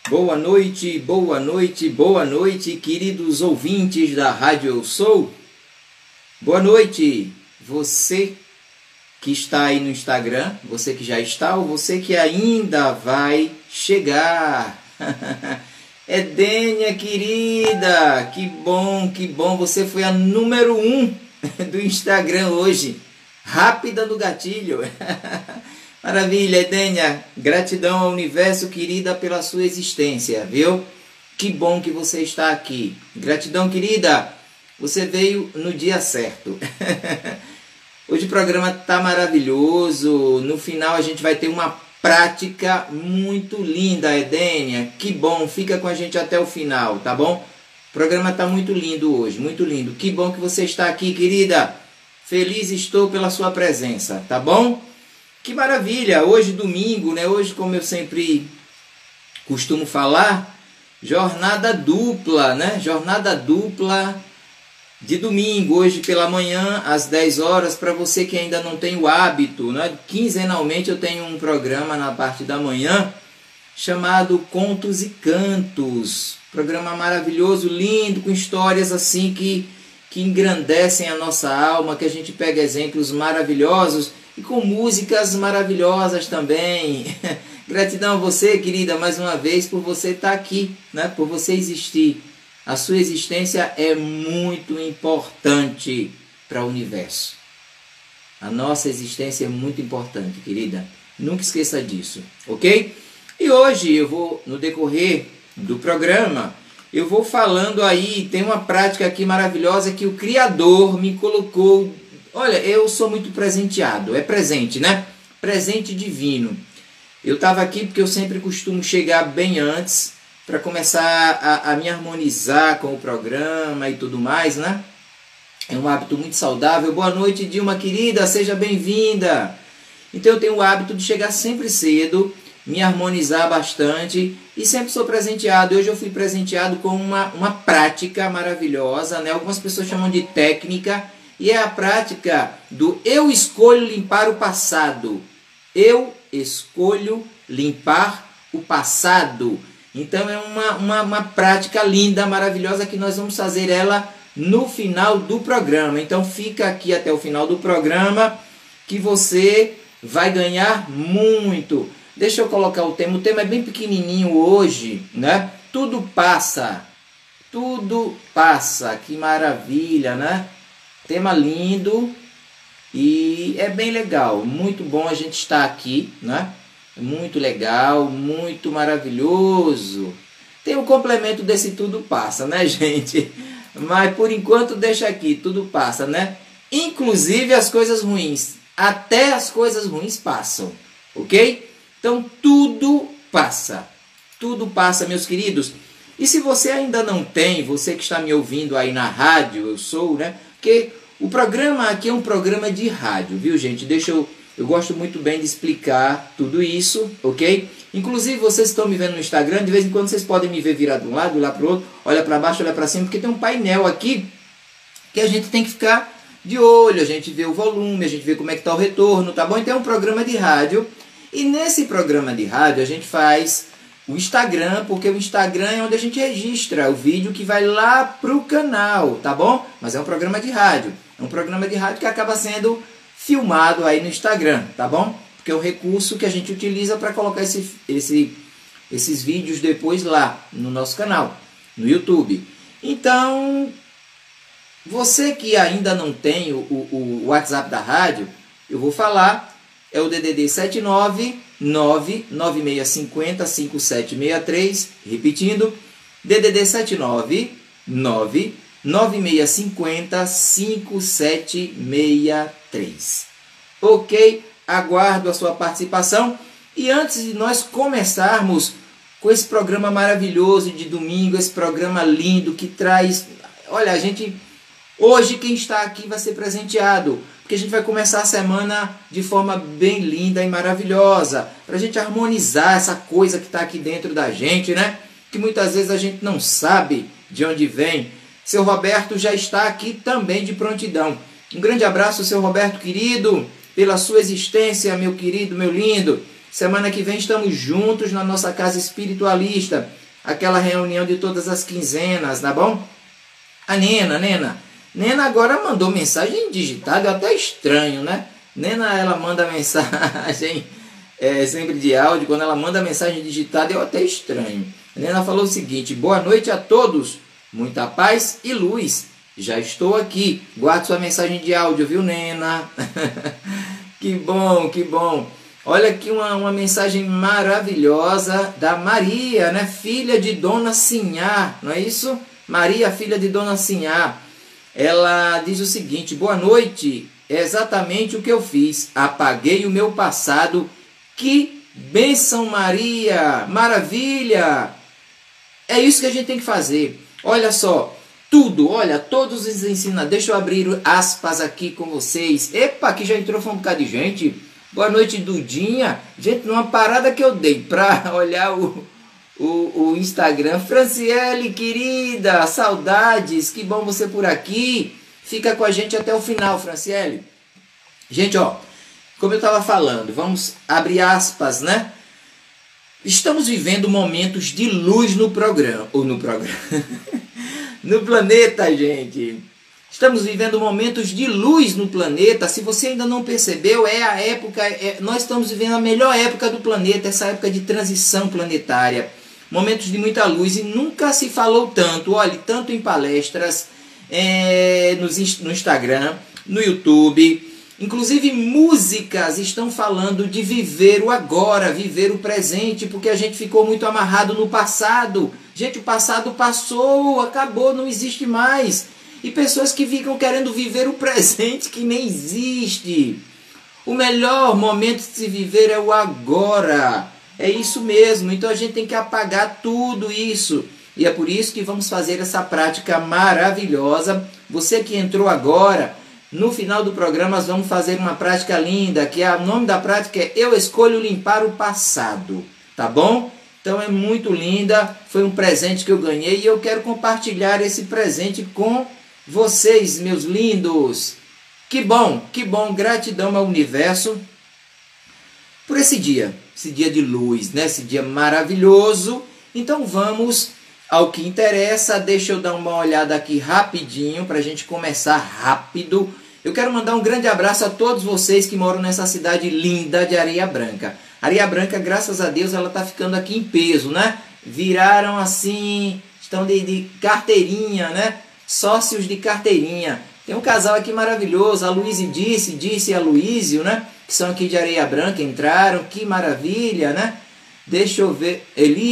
Boa noite, boa noite, boa noite, queridos ouvintes da Rádio Eu Sou. Boa noite, você que está aí no Instagram, você que já está ou você que ainda vai chegar. Edênia, querida, que bom, você foi a número 1 do Instagram hoje. Rápida no gatilho. Maravilha, Edênia. Gratidão ao universo, querida, pela sua existência, viu? Que bom que você está aqui. Gratidão, querida. Você veio no dia certo. Hoje o programa está maravilhoso. No final a gente vai ter uma prática muito linda, Edênia. Que bom, fica com a gente até o final, tá bom? O programa está muito lindo hoje, muito lindo. Que bom que você está aqui, querida. Feliz estou pela sua presença, tá bom? Que maravilha! Hoje domingo, né? Hoje, como eu sempre costumo falar, jornada dupla, né? Jornada dupla de domingo, hoje pela manhã, às 10 horas, para você que ainda não tem o hábito, né? Quinzenalmente eu tenho um programa na parte da manhã chamado Contos e Cantos. Programa maravilhoso, lindo, com histórias assim que engrandecem a nossa alma, que a gente pega exemplos maravilhosos e com músicas maravilhosas também. Gratidão a você, querida, mais uma vez, por você estar aqui, né? Por você existir. A sua existência é muito importante para o universo. A nossa existência é muito importante, querida. Nunca esqueça disso, ok? E hoje eu vou, no decorrer do programa, eu vou falando aí, tem uma prática aqui maravilhosa que o Criador me colocou. Olha, eu sou muito presenteado, é presente, né? Presente divino. Eu estava aqui porque eu sempre costumo chegar bem antes para começar a me harmonizar com o programa e tudo mais, né? É um hábito muito saudável. Boa noite, Dilma querida, seja bem-vinda. Então eu tenho o hábito de chegar sempre cedo, me harmonizar bastante e sempre sou presenteado. Hoje eu fui presenteado com uma prática maravilhosa, né? Algumas pessoas chamam de técnica, e é a prática do eu escolho limpar o passado. Eu escolho limpar o passado. Então é uma prática linda, maravilhosa, que nós vamos fazer ela no final do programa. Então fica aqui até o final do programa que você vai ganhar muito. Deixa eu colocar o tema. O tema é bem pequenininho hoje, né? Tudo passa. Tudo passa. Que maravilha, né? Tema lindo e é bem legal. Muito bom a gente estar aqui, né? Muito legal, muito maravilhoso. Tem um complemento desse tudo passa, né, gente? Mas por enquanto deixa aqui, tudo passa, né? Inclusive as coisas ruins. Até as coisas ruins passam, ok? Então tudo passa. Tudo passa, meus queridos. E se você ainda não tem, você que está me ouvindo aí na rádio, eu sou, né? Porque o programa aqui é um programa de rádio, viu, gente? Eu gosto muito bem de explicar tudo isso, ok? Inclusive, vocês estão me vendo no Instagram, de vez em quando vocês podem me ver virar de um lado, lá para o outro, olha para baixo, olha para cima, porque tem um painel aqui que a gente tem que ficar de olho, a gente vê o volume, a gente vê como é que está o retorno, tá bom? Então é um programa de rádio, e nesse programa de rádio a gente faz o Instagram, porque o Instagram é onde a gente registra o vídeo que vai lá pro canal, tá bom? Mas é um programa de rádio, é um programa de rádio que acaba sendo filmado aí no Instagram, tá bom? Porque é um recurso que a gente utiliza para colocar esses vídeos depois lá no nosso canal, no YouTube. Então, você que ainda não tem o WhatsApp da rádio, eu vou falar, é o DDD 79996505763, repetindo, DDD 79996505763. Ok? Aguardo a sua participação. E antes de nós começarmos com esse programa maravilhoso de domingo, esse programa lindo que traz... Olha, a gente... Hoje quem está aqui vai ser presenteado, porque a gente vai começar a semana de forma bem linda e maravilhosa, para a gente harmonizar essa coisa que está aqui dentro da gente, né? Que muitas vezes a gente não sabe de onde vem. Seu Roberto já está aqui também de prontidão. Um grande abraço, seu Roberto querido, pela sua existência, meu querido, meu lindo. Semana que vem estamos juntos na nossa casa espiritualista, aquela reunião de todas as quinzenas, tá bom? A Nena agora mandou mensagem digitada, até estranho, né? Nena, ela manda mensagem sempre de áudio, quando ela manda mensagem digitada eu até estranho. A Nena falou o seguinte: boa noite a todos, muita paz e luz. Já estou aqui. Guarde sua mensagem de áudio, viu, Nena? Que bom, que bom. Olha aqui uma mensagem maravilhosa da Maria, né? Filha de Dona Sinhá, não é isso? Maria, filha de Dona Sinhá. Ela diz o seguinte: boa noite, é exatamente o que eu fiz. Apaguei o meu passado. Que bênção, Maria! Maravilha! É isso que a gente tem que fazer. Olha só. Todos os ensinamentos. Deixa eu abrir aspas aqui com vocês. Epa, aqui já entrou um bocado de gente. Boa noite, Dudinha. Gente, numa parada que eu dei para olhar o Instagram. Franciele, querida, saudades. Que bom você por aqui. Fica com a gente até o final, Franciele. Gente, ó, como eu estava falando, vamos abrir aspas, né? Estamos vivendo momentos de luz no programa. No planeta, gente. Estamos vivendo momentos de luz no planeta. Se você ainda não percebeu, é a época, nós estamos vivendo a melhor época do planeta, essa época de transição planetária. Momentos de muita luz e nunca se falou tanto, olha, tanto em palestras, no Instagram, no YouTube. Inclusive músicas estão falando de viver o agora, viver o presente, porque a gente ficou muito amarrado no passado. Gente, o passado passou, acabou, não existe mais. E pessoas que ficam querendo viver o presente que nem existe. O melhor momento de se viver é o agora. É isso mesmo, então a gente tem que apagar tudo isso. E é por isso que vamos fazer essa prática maravilhosa. Você que entrou agora, no final do programa nós vamos fazer uma prática linda, que o nome da prática é Eu Escolho Limpar o Passado, tá bom? Então é muito linda, foi um presente que eu ganhei e eu quero compartilhar esse presente com vocês, meus lindos. Que bom, gratidão ao universo por esse dia de luz, né? Esse dia maravilhoso. Então vamos ao que interessa. Deixa eu dar uma olhada aqui rapidinho para a gente começar rápido. Eu quero mandar um grande abraço a todos vocês que moram nessa cidade linda de Areia Branca. Areia Branca, graças a Deus, ela está ficando aqui em peso, né? Viraram assim, estão de carteirinha, né? Sócios de carteirinha. Tem um casal aqui maravilhoso, a Luísa disse a Luísio, né? Que são aqui de Areia Branca, entraram, que maravilha, né? Deixa eu ver,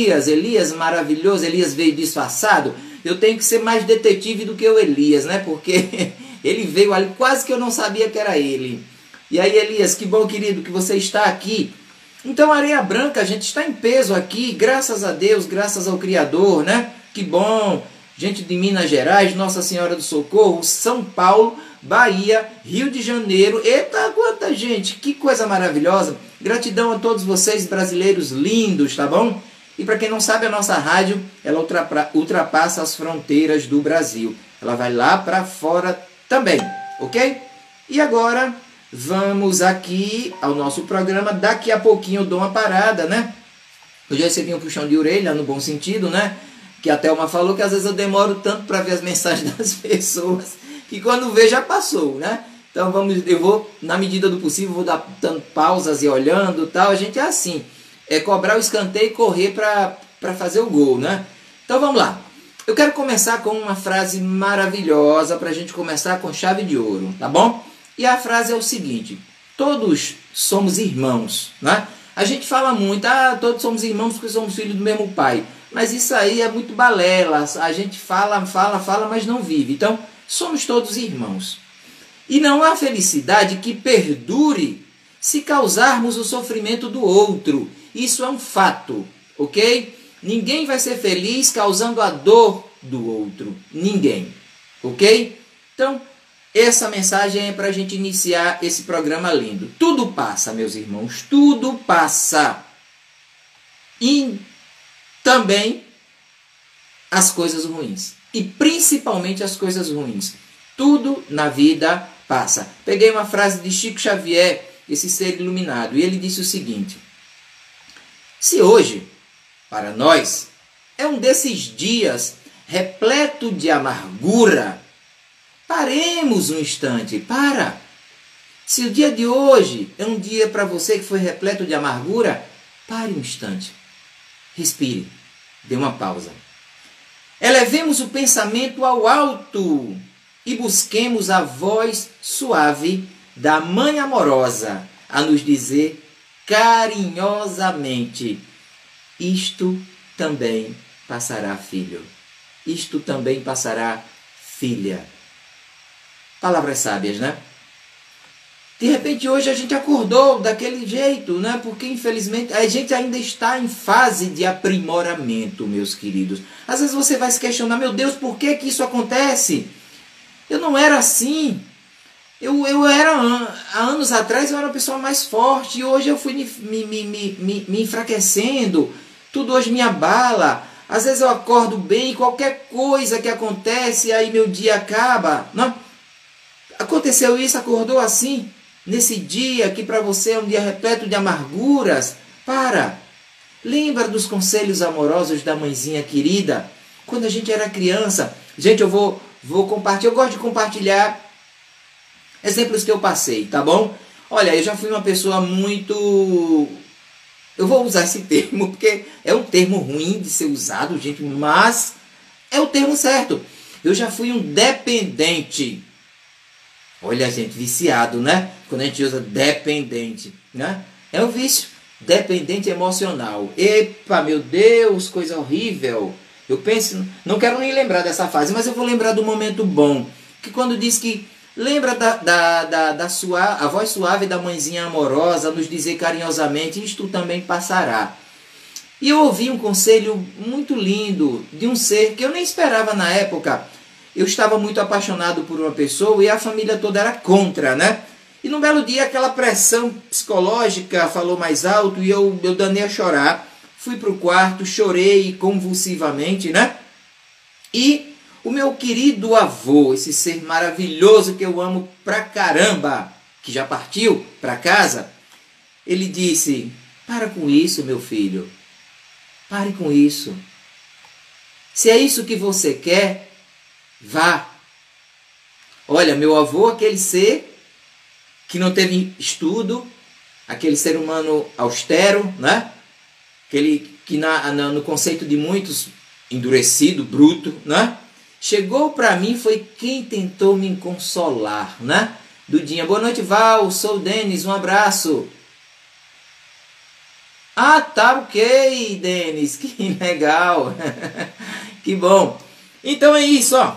Elias maravilhoso, Elias veio disfarçado. Eu tenho que ser mais detetive do que o Elias, né? Porque ele veio ali, quase que eu não sabia que era ele. E aí, Elias, que bom, querido, que você está aqui. Então, Areia Branca, a gente está em peso aqui, graças a Deus, graças ao Criador, né? Que bom. Gente de Minas Gerais, Nossa Senhora do Socorro, São Paulo, Bahia, Rio de Janeiro. Eita, quanta gente, que coisa maravilhosa. Gratidão a todos vocês, brasileiros lindos, tá bom? E para quem não sabe, a nossa rádio, ela ultrapassa as fronteiras do Brasil. Ela vai lá para fora também, ok? E agora, vamos aqui ao nosso programa. Daqui a pouquinho eu dou uma parada, né? Eu já recebi um puxão de orelha, no bom sentido, né? Que a Thelma falou que às vezes eu demoro tanto para ver as mensagens das pessoas, que quando vê já passou, né? Então eu vou, na medida do possível, vou dar pausas e olhando, tal. A gente é assim, é cobrar o escanteio e correr para fazer o gol, né? Então vamos lá. Eu quero começar com uma frase maravilhosa para a gente começar com chave de ouro, tá bom? E a frase é o seguinte: todos somos irmãos, né? A gente fala muito, todos somos irmãos porque somos filhos do mesmo pai. Mas isso aí é muito balela, a gente fala, mas não vive. Então, somos todos irmãos. E não há felicidade que perdure se causarmos o sofrimento do outro. Isso é um fato, ok? Ninguém vai ser feliz causando a dor do outro. Ninguém, ok? Então, essa mensagem é para a gente iniciar esse programa lindo. Tudo passa, meus irmãos, tudo passa. E também as coisas ruins. E principalmente as coisas ruins. Tudo na vida passa. Peguei uma frase de Chico Xavier, esse ser iluminado, e ele disse o seguinte: Se hoje, para nós, é um desses dias repleto de amargura, paremos um instante, para. Se o dia de hoje é um dia para você que foi repleto de amargura, pare um instante, respire, dê uma pausa. Elevemos o pensamento ao alto e busquemos a voz suave da Mãe amorosa a nos dizer carinhosamente: isto também passará, filho. Isto também passará, filha. Palavras sábias, né? De repente hoje a gente acordou daquele jeito, né? Porque infelizmente a gente ainda está em fase de aprimoramento, meus queridos. Às vezes você vai se questionar: meu Deus, por que que isso acontece? Eu não era assim. Eu era, há anos atrás, eu era uma pessoa mais forte e hoje eu fui me enfraquecendo. Tudo hoje me abala. Às vezes eu acordo bem e qualquer coisa que acontece, aí meu dia acaba. Não? Aconteceu isso, acordou assim, nesse dia que para você é um dia repleto de amarguras. Para. Lembra dos conselhos amorosos da mãezinha querida? Quando a gente era criança. Gente, eu vou compartilhar. Eu gosto de compartilhar exemplos que eu passei, tá bom? Olha, eu já fui uma pessoa muito... Eu vou usar esse termo porque é um termo ruim de ser usado, gente, mas é o termo certo. Eu já fui um dependente. Olha, gente, viciado, né? Quando a gente usa dependente, né? É um vício. Dependente emocional. Epa, meu Deus, coisa horrível. Eu penso, não quero nem lembrar dessa fase, mas eu vou lembrar do momento bom. Que quando diz que lembra a voz suave da mãezinha amorosa nos dizer carinhosamente: isto também passará. E eu ouvi um conselho muito lindo de um ser que eu nem esperava na época. Eu estava muito apaixonado por uma pessoa e a família toda era contra, né? E num belo dia aquela pressão psicológica falou mais alto e eu danei a chorar. Fui para o quarto, chorei convulsivamente, né? E o meu querido avô, esse ser maravilhoso que eu amo pra caramba, que já partiu para casa, ele disse: para com isso, meu filho. Pare com isso. Se é isso que você quer, vá. Olha, meu avô, aquele ser que não teve estudo, aquele ser humano austero, né? Aquele que no conceito de muitos, endurecido, bruto, né? Chegou para mim, foi quem tentou me consolar, né? Dudinha: boa noite, Val, sou o Denis, um abraço. Ah, tá, ok, Denis, que legal. Que bom. Então é isso, ó.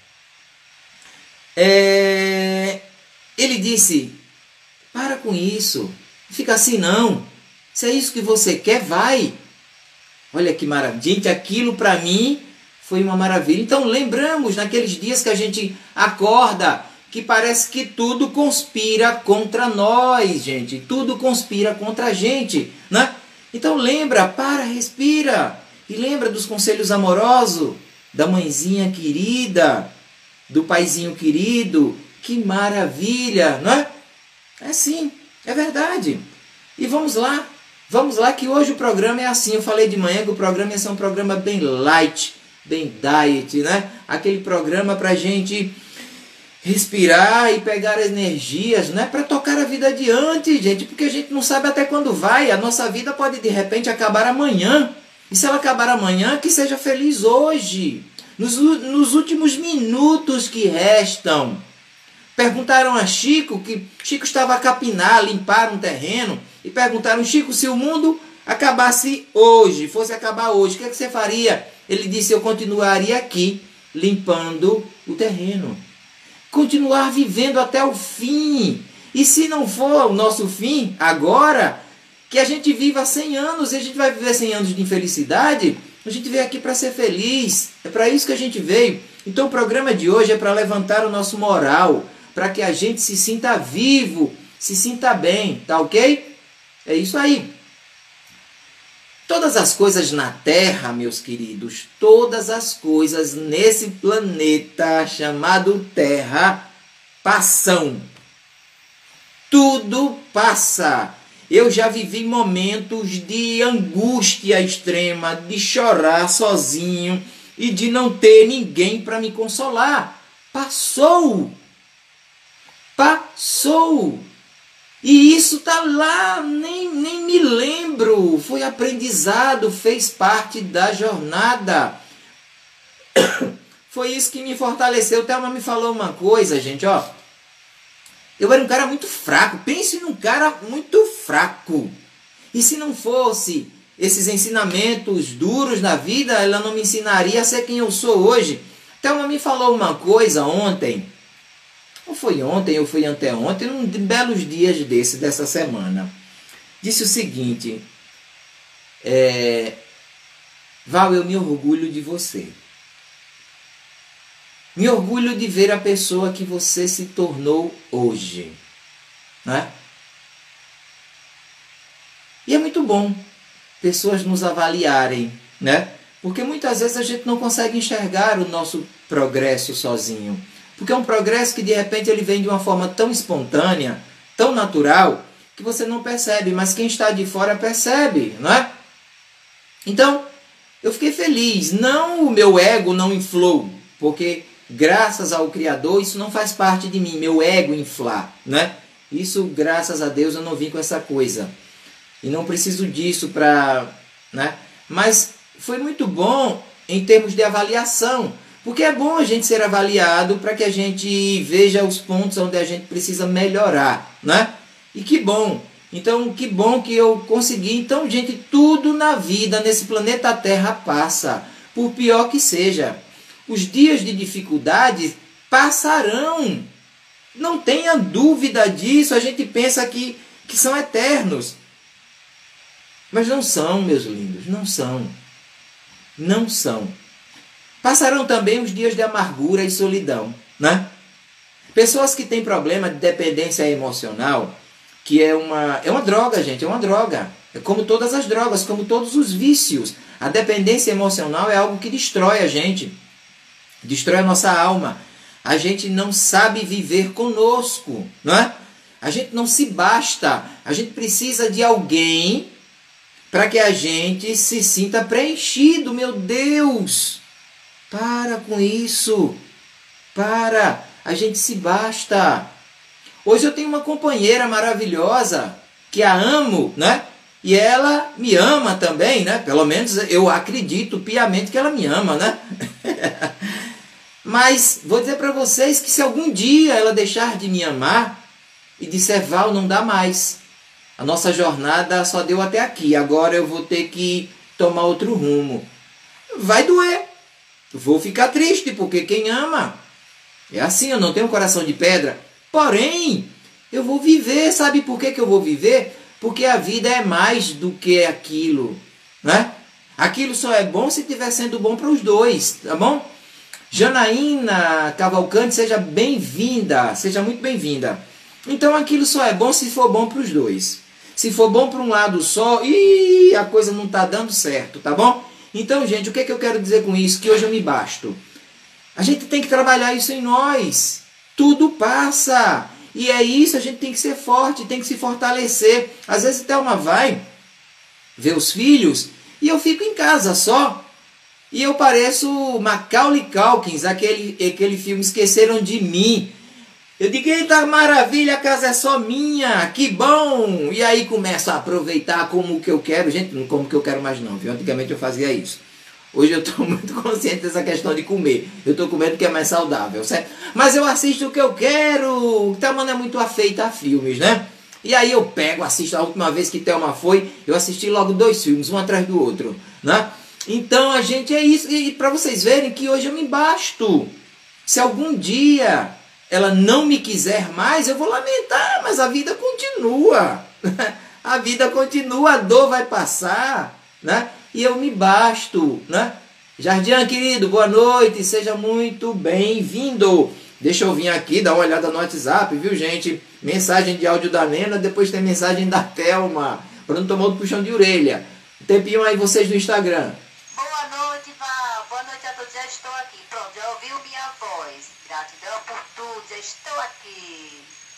Ele disse: para com isso, fica assim não. Se é isso que você quer, vai. Olha que maravilha. Gente, aquilo para mim foi uma maravilha. Então lembramos naqueles dias que a gente acorda, que parece que tudo conspira contra nós, gente. Tudo conspira contra a gente, né? Então lembra, para, respira. E lembra dos conselhos amorosos da mãezinha querida, do paizinho querido. Que maravilha, não é? É sim, é verdade. E vamos lá que hoje o programa é assim. Eu falei de manhã que o programa ia ser um programa bem light, bem diet, né? Aquele programa para a gente respirar e pegar energias, né? Para tocar a vida adiante, gente. Porque a gente não sabe até quando vai. A nossa vida pode de repente acabar amanhã. E se ela acabar amanhã, que seja feliz hoje. Nos últimos minutos que restam. Perguntaram a Chico, que Chico estava a capinar, limpar um terreno. E perguntaram: Chico, se o mundo acabasse hoje, fosse acabar hoje, o que é que você faria? Ele disse: eu continuaria aqui, limpando o terreno. Continuar vivendo até o fim. E se não for o nosso fim, agora, que a gente viva 100 anos, e a gente vai viver 100 anos de infelicidade, a gente veio aqui para ser feliz. É para isso que a gente veio. Então o programa de hoje é para levantar o nosso moral, para que a gente se sinta vivo, se sinta bem, tá ok? É isso aí. Todas as coisas na Terra, meus queridos, todas as coisas nesse planeta chamado Terra passam. Tudo passa. Eu já vivi momentos de angústia extrema, de chorar sozinho e de não ter ninguém para me consolar. Passou! Passou! E isso está lá, nem me lembro. Foi aprendizado, fez parte da jornada. Foi isso que me fortaleceu. Thelma me falou uma coisa, gente, ó. Eu era um cara muito fraco. Pense num cara muito fraco. E se não fosse esses ensinamentos duros na vida, ela não me ensinaria a ser quem eu sou hoje. Thelma me falou uma coisa ontem. Ou foi ontem, ou foi anteontem, um de belos dias dessa semana. Disse o seguinte: Val, eu me orgulho de você. Me orgulho de ver a pessoa que você se tornou hoje. Né? E é muito bom pessoas nos avaliarem, né? Porque muitas vezes a gente não consegue enxergar o nosso progresso sozinho. Porque é um progresso que de repente ele vem de uma forma tão espontânea, tão natural, que você não percebe, mas quem está de fora percebe, não é? Então, eu fiquei feliz. Não, o meu ego não inflou, porque graças ao Criador isso não faz parte de mim, meu ego inflar, né? Isso, graças a Deus, eu não vim com essa coisa. E não preciso disso para... né? Mas foi muito bom em termos de avaliação. Porque é bom a gente ser avaliado para que a gente veja os pontos onde a gente precisa melhorar, né? E que bom. Então, que bom que eu consegui. Então, gente, tudo na vida, nesse planeta Terra, passa. Por pior que seja. Os dias de dificuldade passarão. Não tenha dúvida disso. A gente pensa que são eternos. Mas não são, meus lindos. Não são. Não são. Passarão também os dias de amargura e solidão, né? Pessoas que têm problema de dependência emocional, que é uma droga, gente, é uma droga. É como todas as drogas, como todos os vícios. A dependência emocional é algo que destrói a gente, destrói a nossa alma. A gente não sabe viver conosco, não é? A gente não se basta. A gente precisa de alguém para que a gente se sinta preenchido, meu Deus! Para com isso. Para. A gente se basta. Hoje eu tenho uma companheira maravilhosa que a amo, né? E ela me ama também, né? Pelo menos eu acredito piamente que ela me ama, né? Mas vou dizer para vocês que se algum dia ela deixar de me amar e disser, Val, não dá mais. A nossa jornada só deu até aqui. Agora eu vou ter que tomar outro rumo. Vai doer. Vou ficar triste, porque quem ama é assim, eu não tenho um coração de pedra. Porém, eu vou viver. Sabe por que eu vou viver? Porque a vida é mais do que aquilo, né? Aquilo só é bom se estiver sendo bom para os dois, tá bom? Janaína Cavalcante, seja bem-vinda, seja muito bem-vinda. Então aquilo só é bom se for bom para os dois. Se for bom para um lado só, a coisa não está dando certo, tá bom? Então, gente, o que eu quero dizer com isso? Que hoje eu me basto. A gente tem que trabalhar isso em nós. Tudo passa. E é isso, a gente tem que ser forte, tem que se fortalecer. Às vezes Thelma vai ver os filhos e eu fico em casa só. E eu pareço Macaulay Culkin, aquele filme Esqueceram de Mim. Eu digo, eita maravilha, a casa é só minha, que bom! E aí começo a aproveitar como que eu quero. Gente, não como que eu quero mais não, viu? Antigamente eu fazia isso. Hoje eu estou muito consciente dessa questão de comer. Eu estou comendo que é mais saudável, certo? Mas eu assisto o que eu quero. Thelma não é muito afeita a filmes, né? E aí eu pego, assisto. A última vez que Thelma foi, eu assisti logo 2 filmes, um atrás do outro, né? Então a gente é isso. E para vocês verem que hoje eu me basto. Se algum dia ela não me quiser mais, eu vou lamentar, mas a vida continua. A vida continua, a dor vai passar, né? E eu me basto, né? Jardim, querido, boa noite, seja muito bem-vindo. Deixa eu vir aqui, dar uma olhada no WhatsApp, viu, gente? Mensagem de áudio da Nena, depois tem mensagem da Thelma, para não tomar outro puxão de orelha. Tempinho aí vocês do Instagram. Boa noite, Val. Boa noite a todos, já estou aqui. Pronto, já ouviu minha voz. Gratidão por tudo, já estou aqui.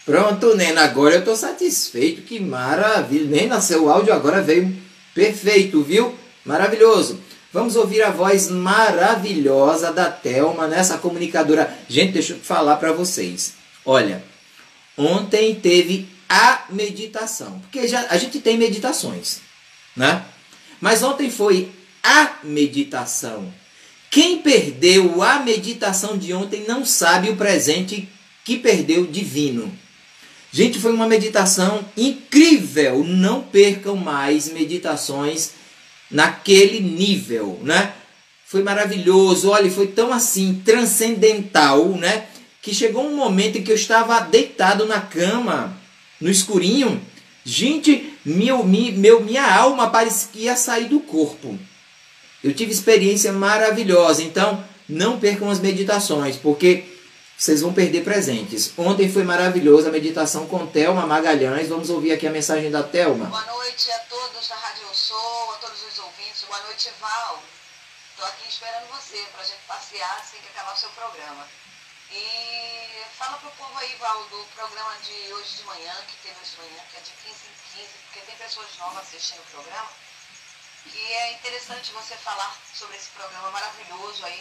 Pronto, Nena, agora eu estou satisfeito, que maravilha. Nena, seu áudio agora veio perfeito, viu? Maravilhoso. Vamos ouvir a voz maravilhosa da Thelma, nessa comunicadora. Gente, deixa eu falar para vocês. Olha, ontem teve a meditação, porque a gente tem meditações, né? Mas ontem foi a meditação. Quem perdeu a meditação de ontem não sabe o presente que perdeu divino. Gente, foi uma meditação incrível. Não percam mais meditações naquele nível, né? Foi maravilhoso. Olha, foi tão assim, transcendental, né? Que chegou um momento em que eu estava deitado na cama, no escurinho. Gente, minha alma parecia que ia sair do corpo. Eu tive experiência maravilhosa. Então, não percam as meditações, porque vocês vão perder presentes. Ontem foi maravilhosa a meditação com Thelma Magalhães. Vamos ouvir aqui a mensagem da Thelma. Boa noite a todos da Rádio Eu Sou, a todos os ouvintes. Boa noite, Val. Estou aqui esperando você para a gente passear assim que acabar o seu programa. E fala para o povo aí, Val, do programa de hoje de manhã, que teve hoje de manhã, que é de 15 em 15, porque tem pessoas novas assistindo o programa. E é interessante você falar sobre esse programa maravilhoso aí.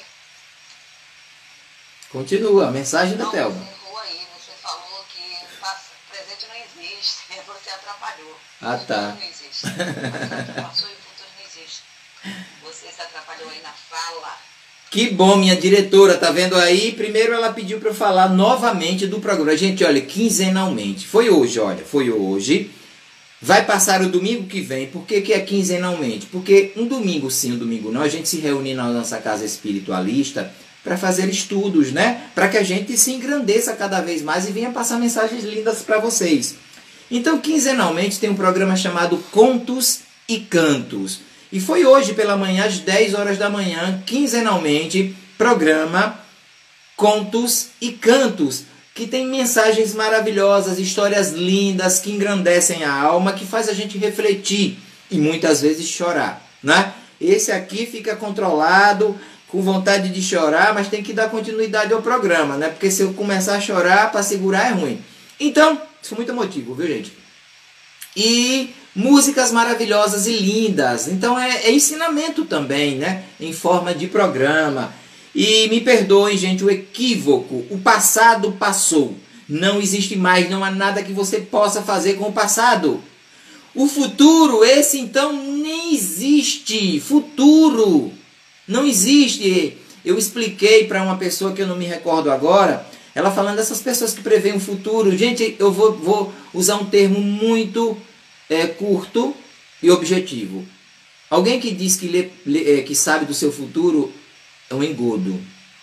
Continua, a mensagem da Thelma. Você errou aí, você falou que presente não existe, você atrapalhou. Ah, tá. O futuro não existe. O que passou e o futuro não existe. Você se atrapalhou aí na fala. Que bom, minha diretora, tá vendo aí? Primeiro ela pediu para eu falar novamente do programa. Gente, olha, quinzenalmente. Foi hoje, olha, foi hoje. Vai passar o domingo que vem. Por que é quinzenalmente? Porque um domingo sim, um domingo não, a gente se reúne na nossa casa espiritualista para fazer estudos, né? Para que a gente se engrandeça cada vez mais e venha passar mensagens lindas para vocês. Então, quinzenalmente tem um programa chamado Contos e Cantos. E foi hoje pela manhã, às 10 horas da manhã, quinzenalmente, programa Contos e Cantos, que tem mensagens maravilhosas, histórias lindas, que engrandecem a alma, que faz a gente refletir e muitas vezes chorar, né? Esse aqui fica controlado, com vontade de chorar, mas tem que dar continuidade ao programa, né? Porque se eu começar a chorar, para segurar é ruim. Então, isso é muito emotivo, viu, gente? E músicas maravilhosas e lindas. Então é ensinamento também, né? Em forma de programa. E me perdoem, gente, o equívoco. O passado passou. Não existe mais, não há nada que você possa fazer com o passado. O futuro, esse então nem existe. Futuro não existe. Eu expliquei para uma pessoa que eu não me recordo agora, ela falando dessas pessoas que preveem o futuro. Gente, eu vou usar um termo muito curto e objetivo. Alguém que diz que sabe do seu futuro é um engodo,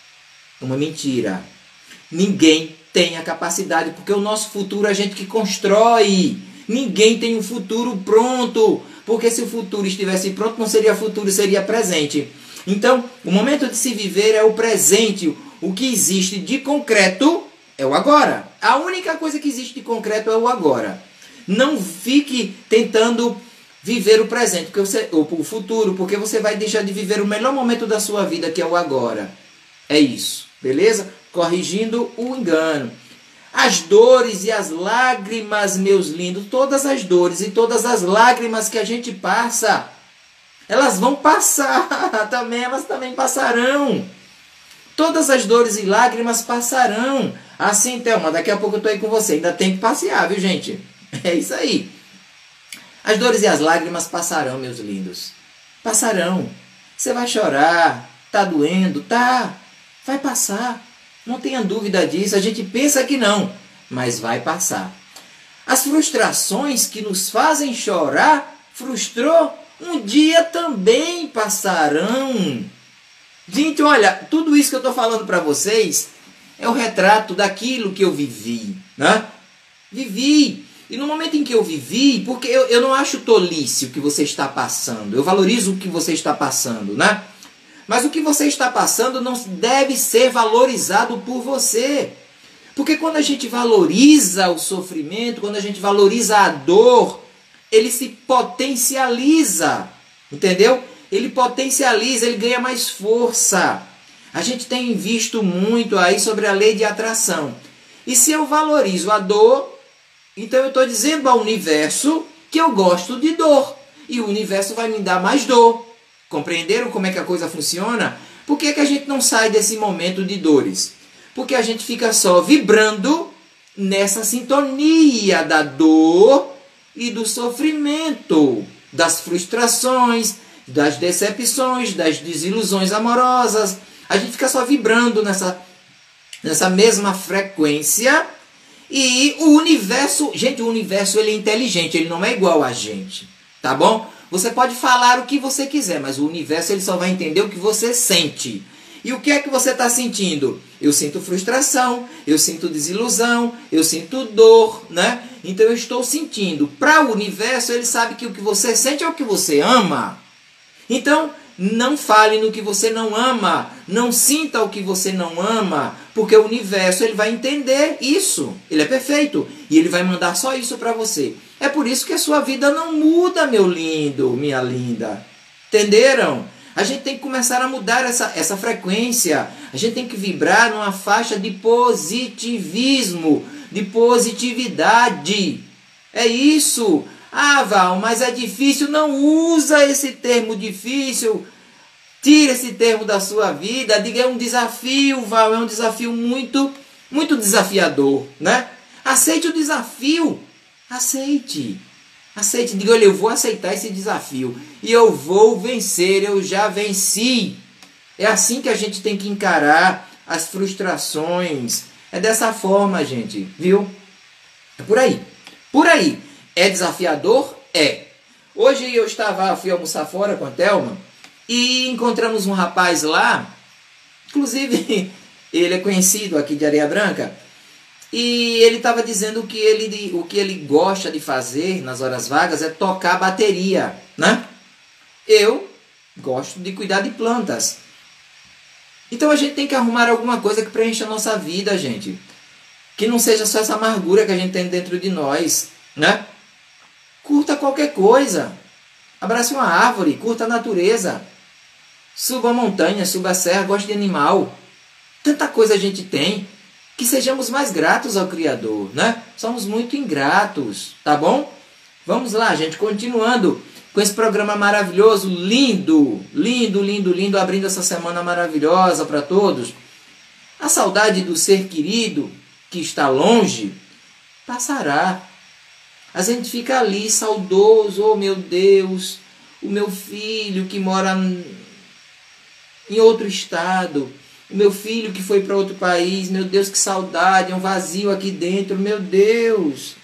é uma mentira. Ninguém tem a capacidade, porque o nosso futuro é a gente que constrói. Ninguém tem um futuro pronto, porque se o futuro estivesse pronto, não seria futuro, seria presente. Então, o momento de se viver é o presente. O que existe de concreto é o agora. A única coisa que existe de concreto é o agora. Não fique tentando viver o presente ou o futuro, porque você vai deixar de viver o melhor momento da sua vida, que é o agora. É isso, beleza? Corrigindo o engano. As dores e as lágrimas, meus lindos, todas as dores e todas as lágrimas que a gente passa, elas vão passar também, elas também passarão. Todas as dores e lágrimas passarão. Assim, Thelma, daqui a pouco eu tô aí com você. Ainda tem que passear, viu, gente? É isso aí. As dores e as lágrimas passarão, meus lindos. Passarão. Você vai chorar. Tá doendo? Tá. Vai passar. Não tenha dúvida disso. A gente pensa que não, mas vai passar. As frustrações que nos fazem chorar, frustrou, um dia também passarão. Gente, olha, tudo isso que eu estou falando para vocês é o retrato daquilo que eu vivi, né? Vivi. E no momento em que eu vivi, porque eu não acho tolice o que você está passando, eu valorizo o que você está passando, né? Mas o que você está passando não deve ser valorizado por você. Porque quando a gente valoriza o sofrimento, quando a gente valoriza a dor, ele se potencializa, entendeu? Ele potencializa, ele ganha mais força. A gente tem visto muito aí sobre a lei de atração. E se eu valorizo a dor, Então eu estou dizendo ao universo que eu gosto de dor. E o universo vai me dar mais dor. Compreenderam como é que a coisa funciona? Por que, que a gente não sai desse momento de dores? Porque a gente fica só vibrando nessa sintonia da dor e do sofrimento, das frustrações, das decepções, das desilusões amorosas. A gente fica só vibrando nessa mesma frequência. E o universo, gente, o universo ele é inteligente, ele não é igual a gente, tá bom? Você pode falar o que você quiser, mas o universo ele só vai entender o que você sente. E o que é que você está sentindo? Eu sinto frustração, eu sinto desilusão, eu sinto dor, né? Então eu estou sentindo. Para o universo, ele sabe que o que você sente é o que você ama. Então, não fale no que você não ama, não sinta o que você não ama, porque o universo ele vai entender isso. Ele é perfeito e ele vai mandar só isso para você. É por isso que a sua vida não muda, meu lindo, minha linda. Entenderam? A gente tem que começar a mudar essa frequência. A gente tem que vibrar numa faixa de positivismo, de positividade. É isso. Ah, Val, mas é difícil. Não usa esse termo difícil. Tira esse termo da sua vida. Diga, é um desafio, Val. É um desafio muito, muito desafiador, né? Aceite o desafio. Aceite. Aceite. Diga, olha, eu vou aceitar esse desafio. E eu vou vencer. Eu já venci. É assim que a gente tem que encarar as frustrações. É dessa forma, gente. Viu? É por aí. Por aí. É desafiador? É. Hoje eu fui almoçar fora com a Thelma e encontramos um rapaz lá, inclusive ele é conhecido aqui de Areia Branca, e ele estava dizendo o que ele gosta de fazer nas horas vagas é tocar bateria, né? Eu gosto de cuidar de plantas. Então a gente tem que arrumar alguma coisa que preencha a nossa vida, gente. Que não seja só essa amargura que a gente tem dentro de nós, né? Curta qualquer coisa. Abrace uma árvore, curta a natureza. Suba a montanha, suba a serra, goste de animal. Tanta coisa a gente tem. Que sejamos mais gratos ao Criador, né? Somos muito ingratos, tá bom? Vamos lá, gente, continuando com esse programa maravilhoso, lindo, lindo, lindo, lindo, abrindo essa semana maravilhosa para todos. A saudade do ser querido que está longe passará. A gente fica ali saudoso, oh meu Deus, o meu filho que mora em outro estado, o meu filho que foi para outro país, meu Deus, que saudade, é um vazio aqui dentro, meu Deus.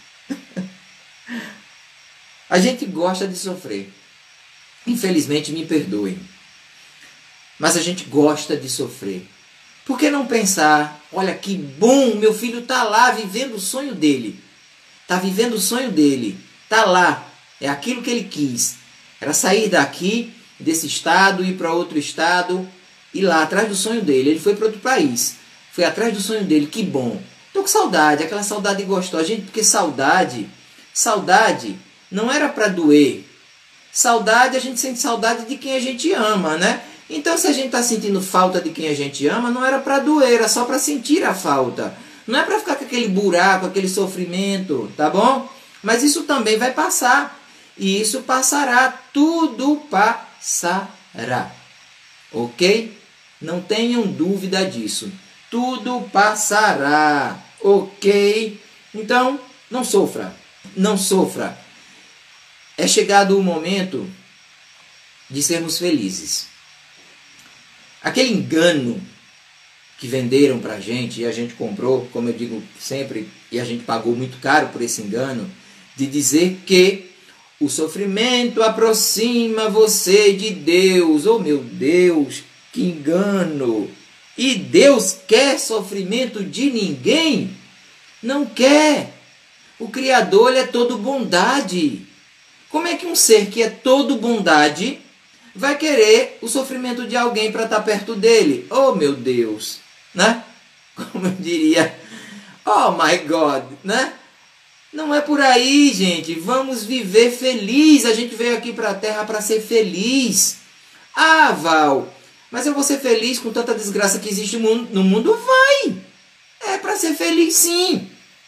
A gente gosta de sofrer. Infelizmente, me perdoem. Mas a gente gosta de sofrer. Por que não pensar, olha que bom, meu filho está lá vivendo o sonho dele. Está vivendo o sonho dele. Está lá. É aquilo que ele quis. Era sair daqui, desse estado, ir para outro estado, ir lá atrás do sonho dele. Ele foi para outro país. Foi atrás do sonho dele. Que bom. Estou com saudade. Aquela saudade gostosa. Gente, porque saudade não era para doer. Saudade, a gente sente saudade de quem a gente ama, né? Então, se a gente está sentindo falta de quem a gente ama, não era para doer, era só para sentir a falta. Não é para ficar com aquele buraco, aquele sofrimento, tá bom? Mas isso também vai passar. E isso passará. Tudo passará. Ok? Não tenham dúvida disso. Tudo passará. Ok? Então, não sofra. Não sofra. É chegado o momento de sermos felizes. Aquele engano que venderam para a gente e a gente comprou, como eu digo sempre, e a gente pagou muito caro por esse engano, de dizer que o sofrimento aproxima você de Deus. Oh meu Deus, que engano! E Deus quer sofrimento de ninguém? Não quer. O Criador ele é todo bondade. Como é que um ser que é todo bondade vai querer o sofrimento de alguém para estar perto dele? Oh meu Deus, né? Como eu diria, oh my God, né? Não é por aí, gente. Vamos viver feliz. A gente veio aqui para a Terra para ser feliz. Ah, Val, mas eu vou ser feliz com tanta desgraça que existe no mundo? Vai! É para ser feliz, sim.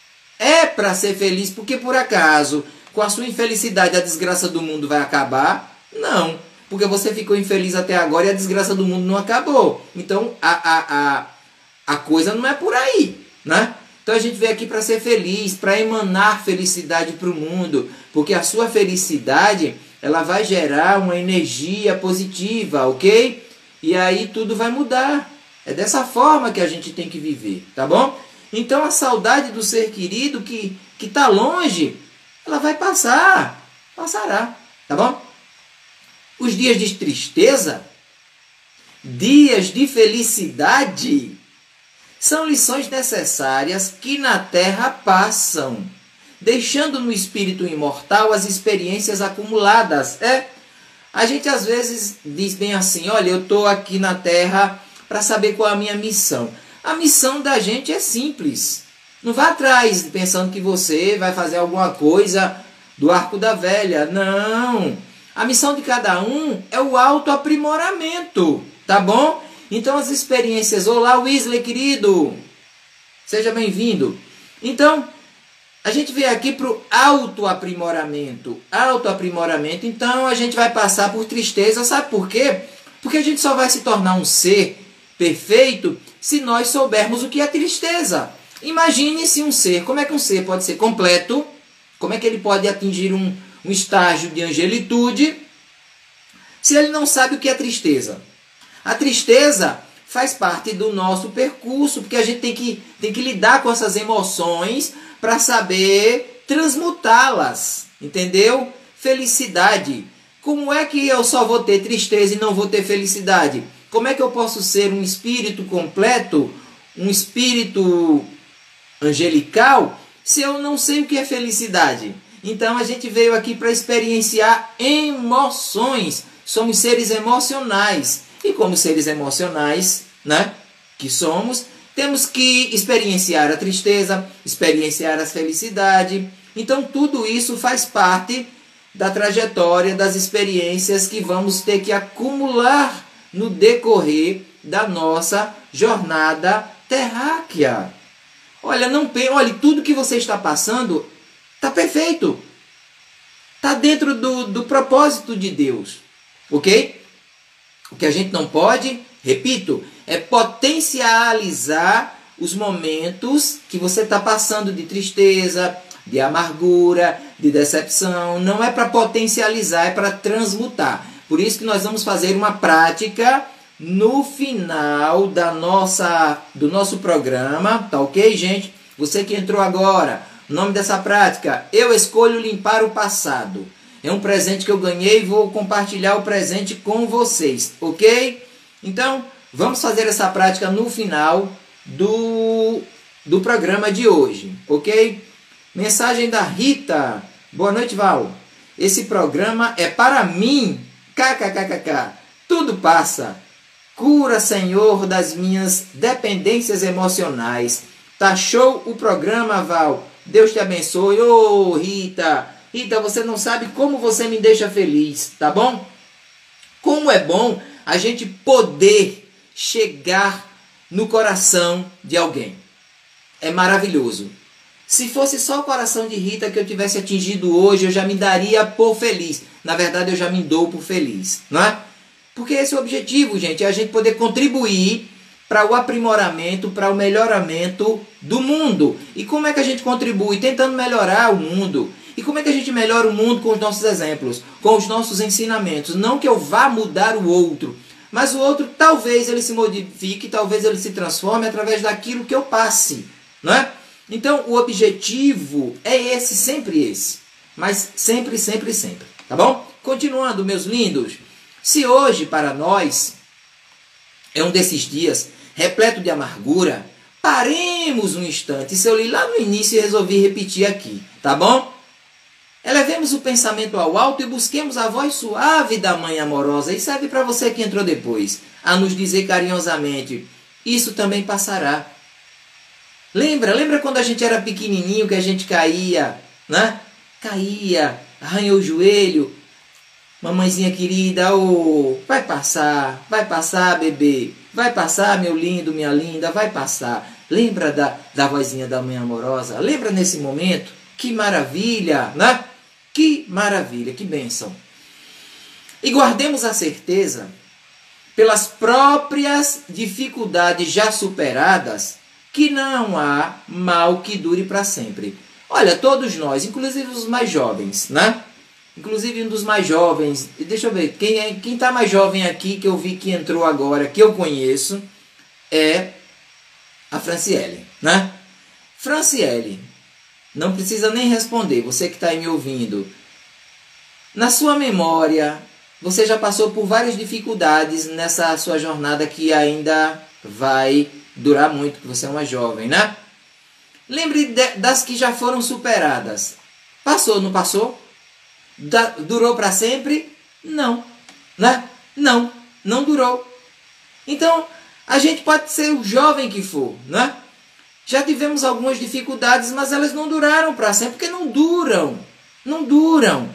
é para ser feliz porque por acaso, com a sua infelicidade, a desgraça do mundo vai acabar? Não, porque você ficou infeliz até agora e a desgraça do mundo não acabou. Então a coisa não é por aí, né? Então a gente veio aqui para ser feliz, para emanar felicidade para o mundo, porque a sua felicidade ela vai gerar uma energia positiva, ok? E aí tudo vai mudar. É dessa forma que a gente tem que viver, tá bom? Então a saudade do ser querido que está longe, ela vai passar, passará, tá bom? Os dias de tristeza, dias de felicidade, são lições necessárias que na Terra passam, deixando no espírito imortal as experiências acumuladas. A gente às vezes diz bem assim, olha, eu estou aqui na Terra para saber qual é a minha missão. A missão da gente é simples. Não vá atrás pensando que você vai fazer alguma coisa do arco da velha. Não. A missão de cada um é o autoaprimoramento, tá bom? Então as experiências... Olá, Wesley, querido! Seja bem-vindo. Então, a gente veio aqui para o autoaprimoramento. Autoaprimoramento. Então, a gente vai passar por tristeza. Sabe por quê? Porque a gente só vai se tornar um ser perfeito se nós soubermos o que é tristeza. Imagine-se um ser. Como é que um ser pode ser completo? Como é que ele pode atingir um estágio de angelitude se ele não sabe o que é tristeza? A tristeza faz parte do nosso percurso, porque a gente tem que lidar com essas emoções para saber transmutá-las, entendeu? Felicidade. Como é que eu só vou ter tristeza e não vou ter felicidade? Como é que eu posso ser um espírito completo, um espírito angelical, se eu não sei o que é felicidade? Então a gente veio aqui para experienciar emoções. Somos seres emocionais. E como seres emocionais, né, que somos, temos que experienciar a tristeza, experienciar a felicidade. Então tudo isso faz parte da trajetória, das experiências que vamos ter que acumular no decorrer da nossa jornada terráquea. Olha, olha, tudo que você está passando está perfeito. Está dentro do propósito de Deus, ok? O que a gente não pode, repito, é potencializar os momentos que você está passando de tristeza, de amargura, de decepção. Não é para potencializar, é para transmutar. Por isso que nós vamos fazer uma prática no final do nosso programa, tá ok, gente? Você que entrou agora, o nome dessa prática, eu escolho limpar o passado. É um presente que eu ganhei e vou compartilhar o presente com vocês, ok? Então, vamos fazer essa prática no final do programa de hoje, ok? Mensagem da Rita. Boa noite, Val. Esse programa é para mim. KKKKK. Tudo passa. Cura, Senhor, das minhas dependências emocionais. Tá show o programa, Val. Deus te abençoe. Ô, Rita. Rita, você não sabe como você me deixa feliz, tá bom? Como é bom a gente poder chegar no coração de alguém. É maravilhoso. Se fosse só o coração de Rita que eu tivesse atingido hoje, eu já me daria por feliz. Na verdade, eu já me dou por feliz, não é? Porque esse é o objetivo, gente, é a gente poder contribuir para o aprimoramento, para o melhoramento do mundo. E como é que a gente contribui? Tentando melhorar o mundo. E como é que a gente melhora o mundo? Com os nossos exemplos, com os nossos ensinamentos. Não que eu vá mudar o outro, mas o outro talvez ele se modifique, talvez ele se transforme através daquilo que eu passe, não é? Então o objetivo é esse, sempre esse. Mas sempre, sempre, sempre. Tá bom? Continuando, meus lindos. Se hoje para nós é um desses dias repleto de amargura, paremos um instante. Isso eu li lá no início e resolvi repetir aqui, tá bom? Elevemos o pensamento ao alto e busquemos a voz suave da Mãe amorosa. E serve para você que entrou depois, a nos dizer carinhosamente, isso também passará. Lembra quando a gente era pequenininho que a gente caía, né? Caía, arranhou o joelho. Mamãezinha querida, oh, vai passar, bebê. Vai passar, meu lindo, minha linda, vai passar. Lembra da vozinha da mãe amorosa? Lembra nesse momento? Que maravilha, né? Que maravilha, que bênção. E guardemos a certeza, pelas próprias dificuldades já superadas, que não há mal que dure para sempre. Olha, todos nós, inclusive os mais jovens, né? Inclusive um dos mais jovens, deixa eu ver, quem está mais jovem aqui, que eu vi que entrou agora, que eu conheço, é a Franciele, né? Franciele, não precisa nem responder, você que está aí me ouvindo. Na sua memória, você já passou por várias dificuldades nessa sua jornada que ainda vai durar muito, porque você é uma jovem, né? Lembre das que já foram superadas. Passou, não passou? Durou para sempre? Não, né? Não durou. Então, a gente pode ser o jovem que for, né? Já tivemos algumas dificuldades, mas elas não duraram para sempre, porque não duram.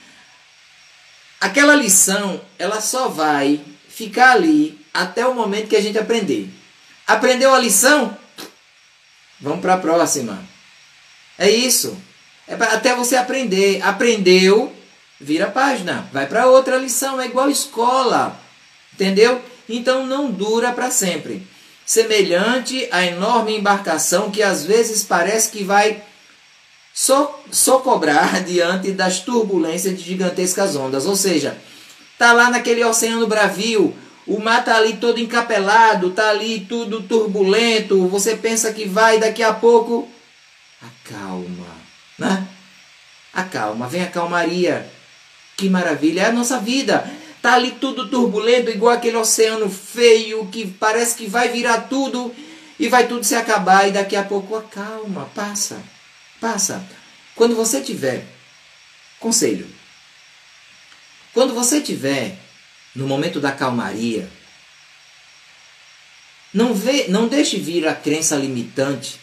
Aquela lição, ela só vai ficar ali até o momento que a gente aprender. Aprendeu a lição? Vamos para a próxima. É isso. Até você aprender. Aprendeu, vira a página. Vai para outra lição. É igual escola. Entendeu? Então não dura para sempre. Semelhante à enorme embarcação que às vezes parece que vai só cobrar diante das turbulências de gigantescas ondas. Ou seja, está lá naquele oceano bravio, o mar está ali todo encapelado, está ali tudo turbulento, você pensa que vai, daqui a pouco, acalma, né? Acalma, vem a calmaria. Que maravilha, é a nossa vida. Está ali tudo turbulento, igual aquele oceano feio, que parece que vai virar tudo, e vai tudo se acabar, e daqui a pouco acalma, passa. Quando você tiver, conselho, quando você tiver no momento da calmaria, não deixe vir a crença limitante.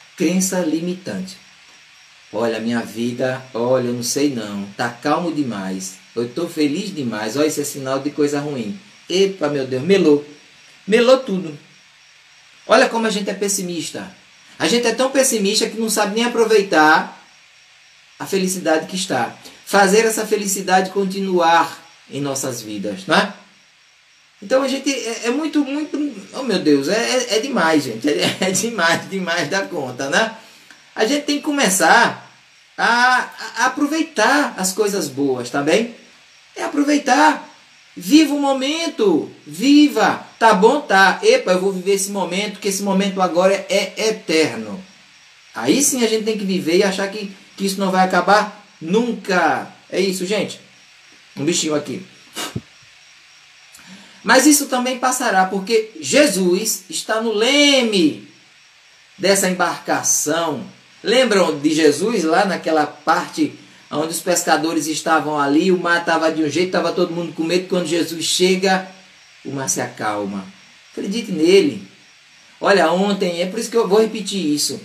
Olha, minha vida, olha, eu não sei não, tá calmo demais, eu estou feliz demais, olha, isso é sinal de coisa ruim. Epa, meu Deus, melou tudo. Olha como a gente é pessimista. A gente é tão pessimista que não sabe nem aproveitar a felicidade que está. Fazer essa felicidade continuar em nossas vidas, não é? Então a gente é muito, oh meu Deus, é demais, gente. É demais da conta, né? A gente tem que começar a aproveitar as coisas boas, tá bem? É aproveitar. Viva o momento, viva, tá bom, tá, epa, eu vou viver esse momento, que esse momento agora é eterno. Aí sim a gente tem que viver e achar que isso não vai acabar nunca. É isso, gente. Um bichinho aqui. Mas isso também passará, porque Jesus está no leme dessa embarcação. Lembram de Jesus lá naquela parte onde os pescadores estavam ali, o mar estava de um jeito, estava todo mundo com medo. Quando Jesus chega, o mar se acalma. Acredite nele. Olha, ontem, é por isso que eu vou repetir isso.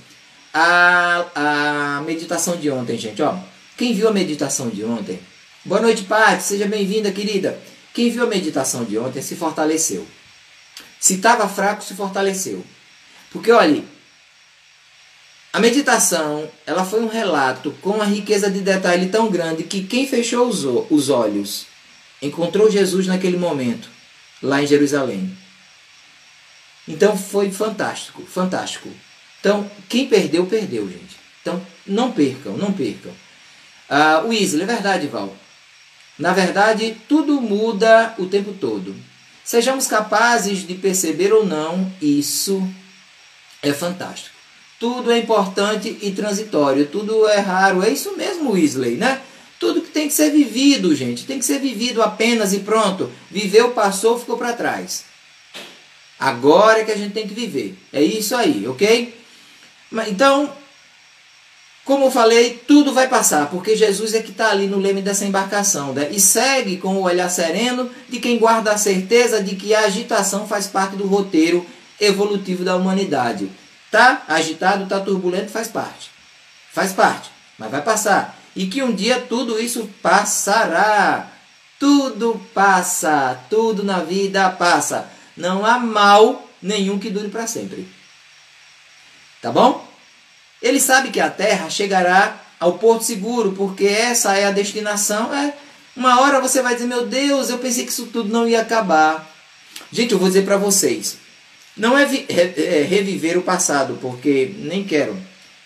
A meditação de ontem, gente. Ó, quem viu a meditação de ontem? Boa noite, Paty, seja bem-vinda, querida. Quem viu a meditação de ontem se fortaleceu. Se estava fraco, se fortaleceu. Porque, olha, a meditação, ela foi um relato com uma riqueza de detalhe tão grande que quem fechou os olhos encontrou Jesus naquele momento, lá em Jerusalém. Então foi fantástico. Então, quem perdeu, perdeu, gente. Então, não percam. Wesley, é verdade, Val. Na verdade, tudo muda o tempo todo. Sejamos capazes de perceber ou não, isso é fantástico. Tudo é importante e transitório, tudo é raro, é isso mesmo, Wesley, né? Tudo que tem que ser vivido, gente, tem que ser vivido apenas e pronto. Viveu, passou, ficou para trás. Agora é que a gente tem que viver, é isso aí, ok? Então, como eu falei, tudo vai passar, porque Jesus é que está ali no leme dessa embarcação, né? E segue com o olhar sereno de quem guarda a certeza de que a agitação faz parte do roteiro evolutivo da humanidade. Tá agitado, tá turbulento, faz parte, mas vai passar. E que um dia tudo isso passará. Tudo passa, tudo na vida passa. Não há mal nenhum que dure para sempre. Tá bom? Ele sabe que a terra chegará ao porto seguro, porque essa é a destinação. Uma hora você vai dizer, meu Deus, eu pensei que isso tudo não ia acabar. Gente, eu vou dizer para vocês, não é reviver o passado, porque nem quero,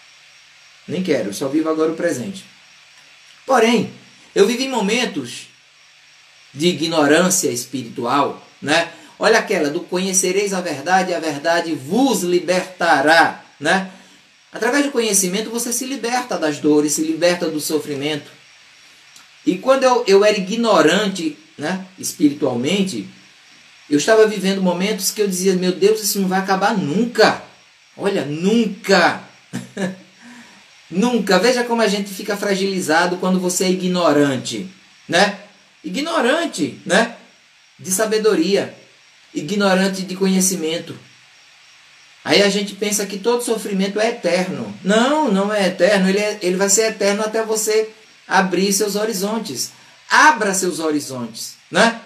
só vivo agora o presente. Porém, eu vivi momentos de ignorância espiritual, né? Olha aquela do conhecereis a verdade e a verdade vos libertará, né? Através do conhecimento você se liberta das dores, se liberta do sofrimento. E quando eu era ignorante, né, espiritualmente, eu estava vivendo momentos que eu dizia, meu Deus, isso não vai acabar nunca. Olha, nunca. Nunca. Veja como a gente fica fragilizado quando você é ignorante, né? Ignorante, né? De sabedoria. Ignorante de conhecimento. Aí a gente pensa que todo sofrimento é eterno. Não, não é eterno. Ele vai ser eterno até você abrir seus horizontes. Abra seus horizontes, né?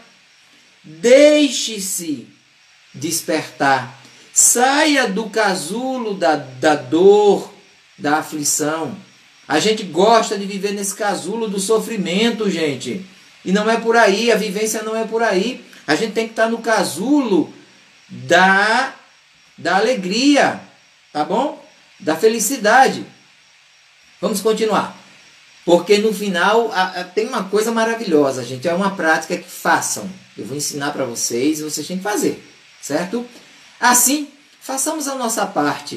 Deixe-se despertar. Saia do casulo da dor, da aflição. A gente gosta de viver nesse casulo do sofrimento, gente. E não é por aí, a vivência não é por aí. A gente tem que estar no casulo da alegria, tá bom? Da felicidade. Vamos continuar. Porque no final tem uma coisa maravilhosa, gente. É uma prática que façam. Eu vou ensinar para vocês e vocês têm que fazer, certo? Assim, façamos a nossa parte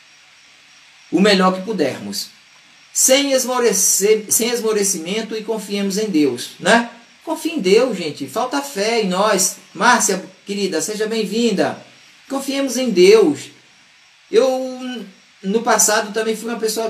o melhor que pudermos. Sem esmorecimento e confiemos em Deus, né? Confie em Deus, gente. Falta fé em nós. Márcia, querida, seja bem-vinda. Confiemos em Deus. Eu, no passado, também fui uma pessoa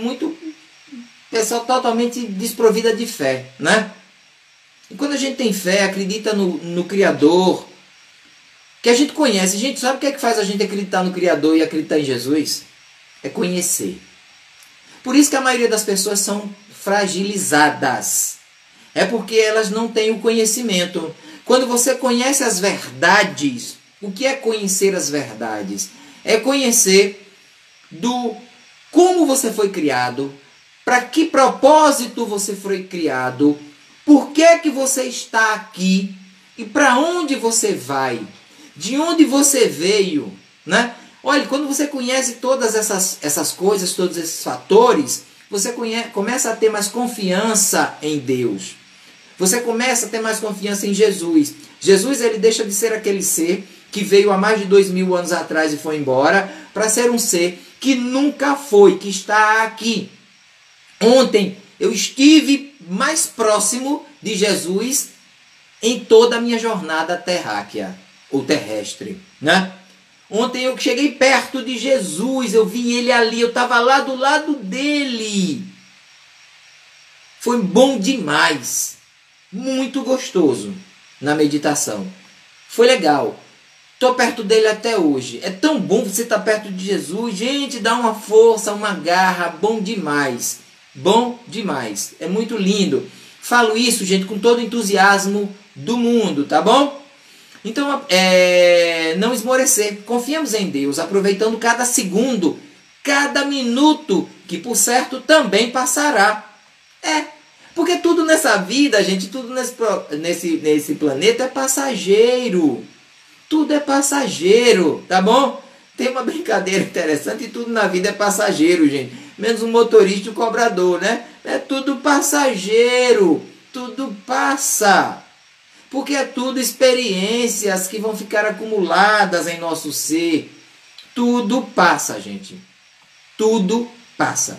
pessoa totalmente desprovida de fé, né? E quando a gente tem fé, acredita no Criador, que a gente conhece, a gente sabe o que é que faz a gente acreditar no Criador e acreditar em Jesus? É conhecer. Por isso que a maioria das pessoas são fragilizadas. É porque elas não têm o conhecimento. Quando você conhece as verdades, o que é conhecer as verdades? É conhecer do como você foi criado, para que propósito você foi criado, por que você está aqui e para onde você vai, de onde você veio, né? Olha, quando você conhece todas essas coisas, todos esses fatores, você começa a ter mais confiança em Deus. Você começa a ter mais confiança em Jesus. Jesus, ele deixa de ser aquele ser que veio há mais de 2000 anos atrás e foi embora, para ser um ser que nunca foi, que está aqui. Ontem eu estive mais próximo de Jesus em toda a minha jornada terráquea, ou terrestre, né? Ontem eu cheguei perto de Jesus, eu vi ele ali, eu estava lá do lado dele. Foi bom demais, muito gostoso na meditação. Foi legal, estou perto dele até hoje. É tão bom você estar perto de Jesus, gente, dá uma força, uma garra, bom demais. Bom demais, é muito lindo. Falo isso, gente, com todo o entusiasmo do mundo, tá bom? Então, não esmorecer. Confiemos em Deus, aproveitando cada segundo, cada minuto, que por certo também passará. Porque tudo nessa vida, gente, tudo nesse planeta é passageiro. Tudo é passageiro, tá bom? Tem uma brincadeira interessante, e tudo na vida é passageiro, gente. Menos um motorista e um cobrador, né? É tudo passageiro, tudo passa. Porque é tudo experiências que vão ficar acumuladas em nosso ser. Tudo passa, gente. Tudo passa.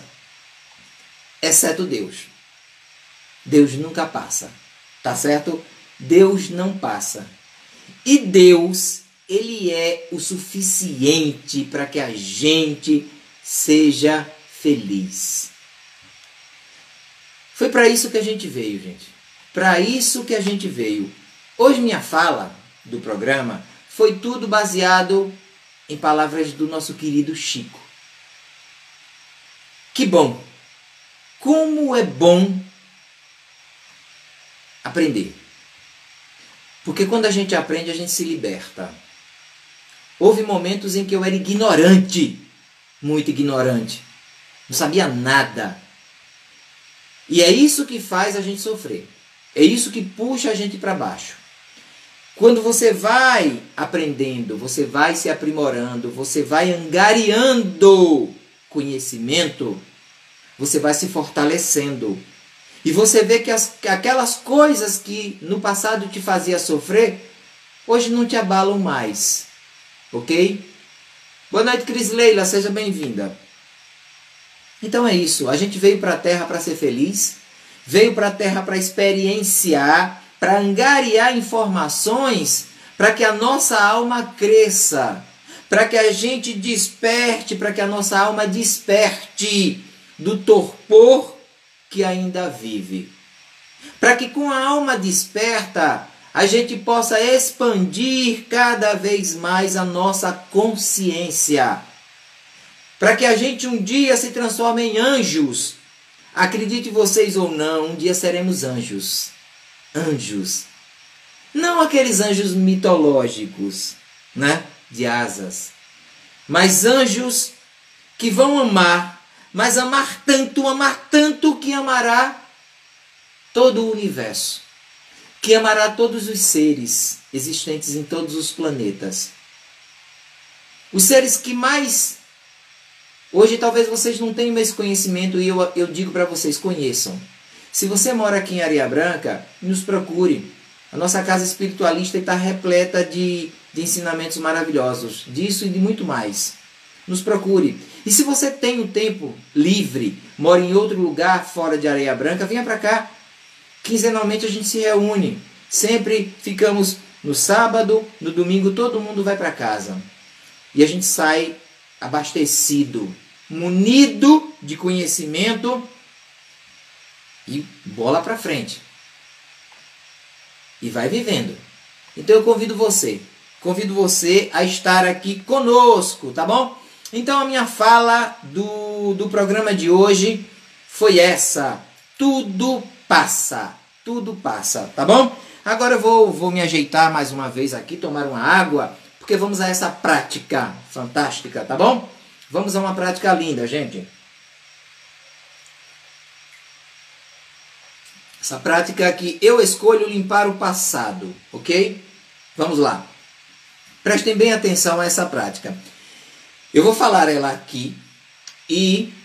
Exceto Deus. Deus nunca passa. Tá certo? Deus não passa. E Deus, ele é o suficiente para que a gente seja feliz. Foi para isso que a gente veio, gente. Para isso que a gente veio. Hoje minha fala do programa foi tudo baseado em palavras do nosso querido Chico. Que bom! Como é bom aprender. Porque quando a gente aprende, a gente se liberta. Houve momentos em que eu era ignorante, muito ignorante. Não sabia nada. E é isso que faz a gente sofrer. É isso que puxa a gente para baixo. Quando você vai aprendendo, você vai se aprimorando, você vai angariando conhecimento, você vai se fortalecendo. E você vê que aquelas coisas que no passado te fazia sofrer, hoje não te abalam mais. Ok? Boa noite, Cris Leila, seja bem-vinda. Então é isso, a gente veio para a Terra para ser feliz, veio para a Terra para experienciar, para angariar informações, para que a nossa alma cresça, para que a gente desperte, para que a nossa alma desperte do torpor que ainda vive. Para que com a alma desperta, a gente possa expandir cada vez mais a nossa consciência. Para que a gente um dia se transforme em anjos. Acredite vocês ou não, um dia seremos anjos. Anjos. Não aqueles anjos mitológicos, né? De asas. Mas anjos que vão amar, mas amar tanto que amará todo o universo. Que amará todos os seres existentes em todos os planetas. Os seres que mais... Hoje talvez vocês não tenham esse conhecimento e eu digo para vocês, conheçam. Se você mora aqui em Areia Branca, nos procure. A nossa casa espiritualista está repleta de ensinamentos maravilhosos, disso e de muito mais. Nos procure. E se você tem um tempo livre, mora em outro lugar fora de Areia Branca, venha para cá. Quinzenalmente a gente se reúne. Sempre ficamos no sábado, no domingo, todo mundo vai para casa. E a gente sai abastecido, munido de conhecimento e bola para frente. E vai vivendo. Então eu convido você a estar aqui conosco, tá bom? Então a minha fala do programa de hoje foi essa. Tudo passa, tá bom? Agora eu vou me ajeitar mais uma vez aqui, tomar uma água, porque vamos a essa prática fantástica, tá bom? Vamos a uma prática linda, gente. Essa prática que eu escolho limpar o passado, ok? Vamos lá. Prestem bem atenção a essa prática. Eu vou falar ela aqui e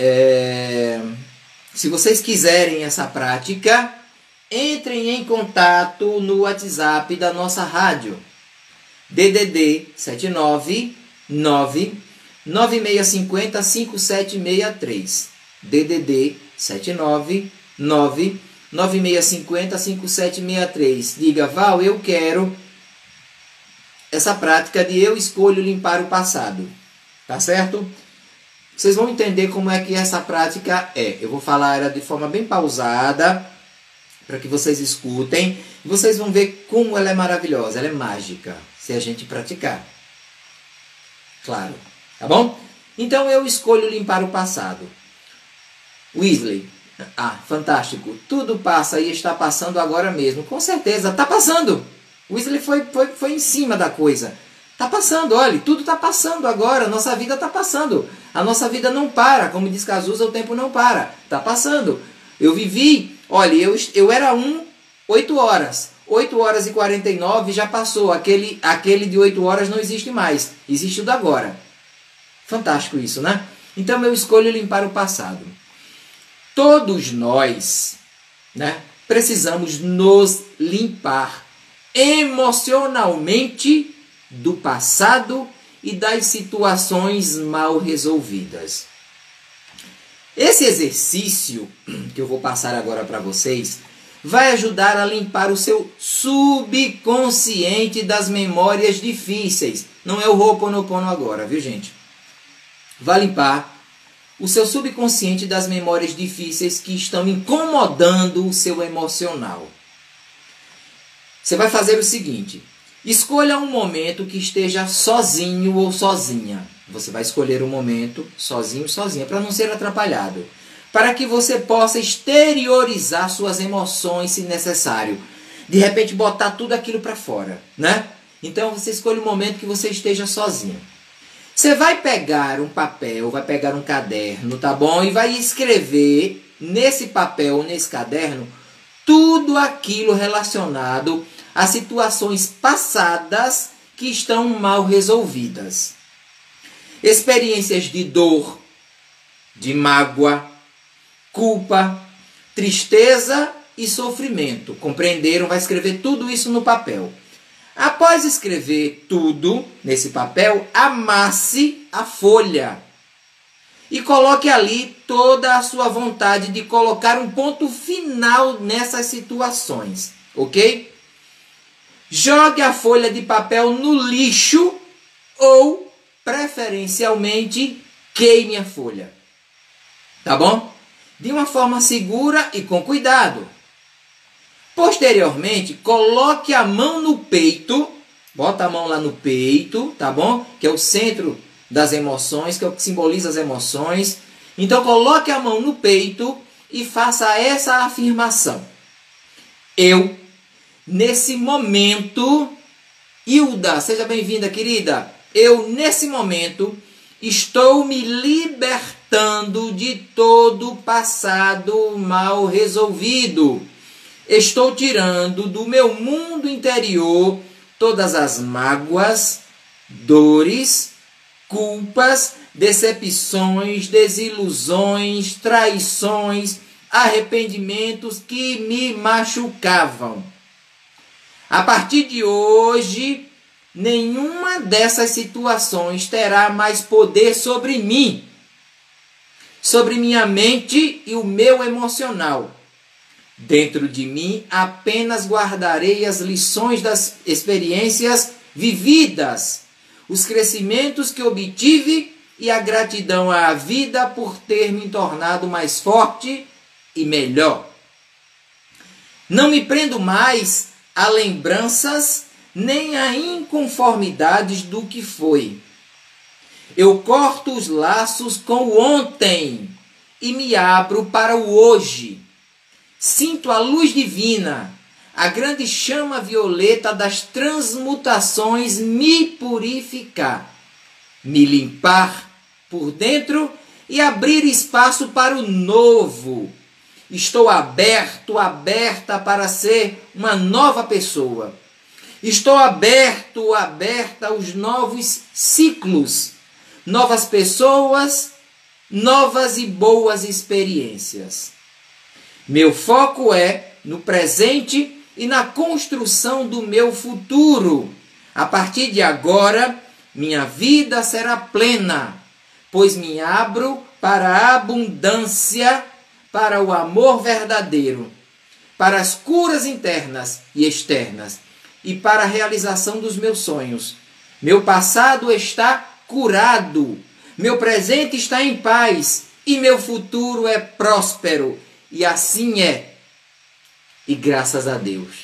se vocês quiserem essa prática, entrem em contato no WhatsApp da nossa rádio. DDD 799 9650 5763. DDD 799 9650 5763. Diga, Val, eu quero essa prática de eu escolho limpar o passado. Tá certo? Vocês vão entender como é que essa prática é. Eu vou falar ela de forma bem pausada, para que vocês escutem. E vocês vão ver como ela é maravilhosa. Ela é mágica, se a gente praticar. Claro. Tá bom? Então eu escolho limpar o passado. Wesley. Ah, fantástico. Tudo passa e está passando agora mesmo. Com certeza, está passando. Wesley foi em cima da coisa. Está passando, olha, tudo está passando agora. A nossa vida está passando. A nossa vida não para. Como diz Cazuza, o tempo não para. Está passando. Eu vivi, olha, eu era 8 horas. 8 horas e 49 já passou. Aquele de 8 horas não existe mais. Existe o do agora. Fantástico isso, né? Então eu escolho limpar o passado. Todos nós, né, precisamos nos limpar emocionalmente do passado e das situações mal resolvidas. Esse exercício que eu vou passar agora para vocês vai ajudar a limpar o seu subconsciente das memórias difíceis. Não é o Ho'oponopono agora, viu, gente? Vai limpar o seu subconsciente das memórias difíceis que estão incomodando o seu emocional. Você vai fazer o seguinte: escolha um momento que esteja sozinho ou sozinha. Você vai escolher um momento sozinho, sozinha, para não ser atrapalhado. Para que você possa exteriorizar suas emoções, se necessário. de repente botar tudo aquilo para fora, né? Então você escolhe um momento que você esteja sozinho. Você vai pegar um papel, vai pegar um caderno, tá bom? E vai escrever nesse papel, nesse caderno, tudo aquilo relacionado a situações passadas que estão mal resolvidas. Experiências de dor, de mágoa, culpa, tristeza e sofrimento. Compreenderam? Vai escrever tudo isso no papel. Após escrever tudo nesse papel, amasse a folha e coloque ali toda a sua vontade de colocar um ponto final nessas situações, ok? Jogue a folha de papel no lixo ou, preferencialmente, queime a folha, tá bom? De uma forma segura e com cuidado. Posteriormente, coloque a mão no peito, bota a mão lá no peito, tá bom? Que é o centro das emoções, que é o que simboliza as emoções. Então, coloque a mão no peito e faça essa afirmação. Eu, nesse momento, Hilda, seja bem-vinda, querida. Eu, nesse momento, estou me libertando de todo o passado mal resolvido. Estou tirando do meu mundo interior todas as mágoas, dores, culpas, decepções, desilusões, traições, arrependimentos que me machucavam. A partir de hoje, nenhuma dessas situações terá mais poder sobre mim, sobre minha mente e o meu emocional. Dentro de mim, apenas guardarei as lições das experiências vividas, os crescimentos que obtive e a gratidão à vida por ter me tornado mais forte e melhor. Não me prendo mais a lembranças nem a inconformidades do que foi. Eu corto os laços com o ontem e me abro para o hoje. Sinto a luz divina, a grande chama violeta das transmutações me purificar, me limpar por dentro e abrir espaço para o novo. Estou aberto, aberta para ser uma nova pessoa. Estou aberto, aberta aos novos ciclos, novas pessoas, novas e boas experiências. Meu foco é no presente e na construção do meu futuro. A partir de agora, minha vida será plena, pois me abro para a abundância, para o amor verdadeiro, para as curas internas e externas e para a realização dos meus sonhos. Meu passado está curado, meu presente está em paz e meu futuro é próspero. E assim é. E graças a Deus.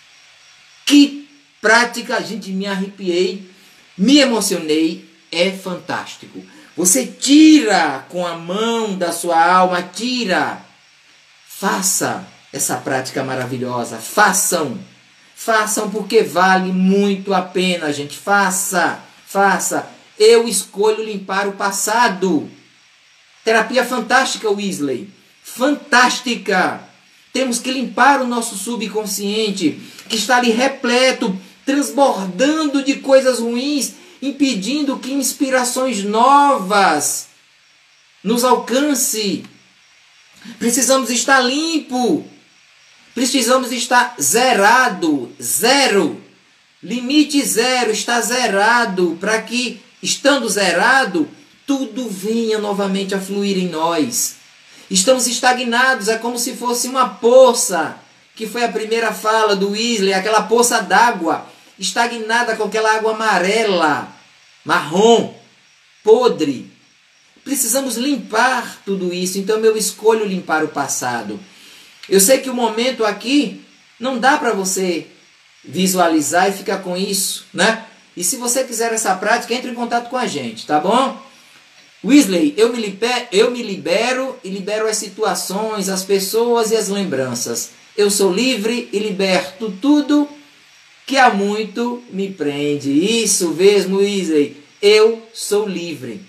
Que prática, gente, me arrepiei, me emocionei, é fantástico. Você tira com a mão da sua alma, tira. Faça essa prática maravilhosa. Façam porque vale muito a pena, gente. Faça. Eu escolho limpar o passado. Terapia fantástica, Wesley. Fantástica! Temos que limpar o nosso subconsciente, que está ali repleto, transbordando de coisas ruins, impedindo que inspirações novas nos alcance. Precisamos estar limpo. Precisamos estar zerado, zero. Limite zero, está zerado, para que, estando zerado, tudo venha novamente a fluir em nós. Estamos estagnados, é como se fosse uma poça, que foi a primeira fala do Wesley, aquela poça d'água, estagnada com aquela água amarela, marrom, podre. Precisamos limpar tudo isso, então eu escolho limpar o passado. Eu sei que o momento aqui não dá para você visualizar e ficar com isso, né? E se você quiser essa prática, entre em contato com a gente, tá bom? Wesley, eu me libero e libero as situações, as pessoas e as lembranças. Eu sou livre e liberto tudo que há muito me prende. Isso mesmo, Wesley. Eu sou livre.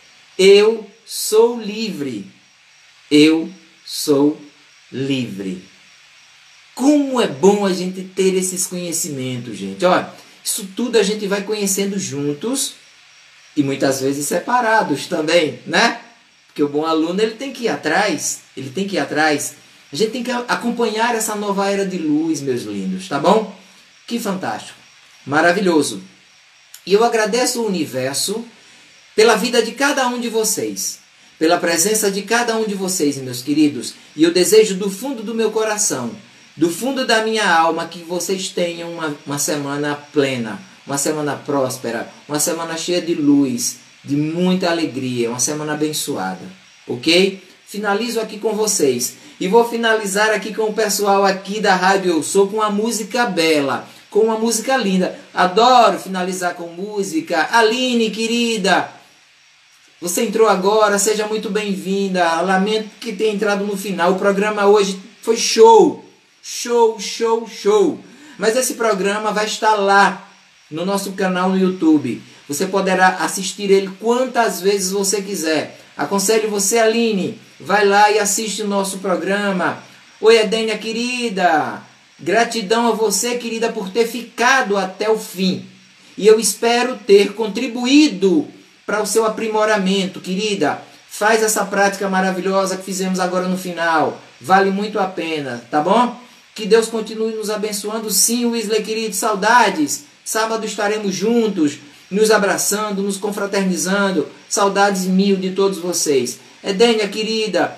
Eu sou livre. Eu sou livre. Como é bom a gente ter esses conhecimentos, gente. Olha, isso tudo a gente vai conhecendo juntos e muitas vezes separados também, né? Porque o bom aluno, ele tem que ir atrás. Ele tem que ir atrás. A gente tem que acompanhar essa nova era de luz, meus lindos, tá bom? Que fantástico. Maravilhoso. E eu agradeço o universo pela vida de cada um de vocês, pela presença de cada um de vocês, meus queridos. E eu desejo do fundo do meu coração, do fundo da minha alma, que vocês tenham uma semana plena, uma semana próspera, uma semana cheia de luz, de muita alegria, uma semana abençoada, ok? Finalizo aqui com vocês. E vou finalizar aqui com o pessoal aqui da Rádio Eu Sou, com uma música bela, com uma música linda. Adoro finalizar com música. Aline, querida, você entrou agora, seja muito bem-vinda. Lamento que tenha entrado no final. O programa hoje foi show. Show, show, show. Mas esse programa vai estar lá no nosso canal no YouTube. Você poderá assistir ele quantas vezes você quiser. Aconselho você, Aline, vai lá e assiste o nosso programa. Oi, Edênia, querida. Gratidão a você, querida, por ter ficado até o fim. E eu espero ter contribuído para o seu aprimoramento, querida. Faz essa prática maravilhosa que fizemos agora no final. Vale muito a pena, tá bom? Que Deus continue nos abençoando. Sim, Wesley, querido, saudades. Sábado estaremos juntos, nos abraçando, nos confraternizando. Saudades mil de todos vocês. Edênia, querida,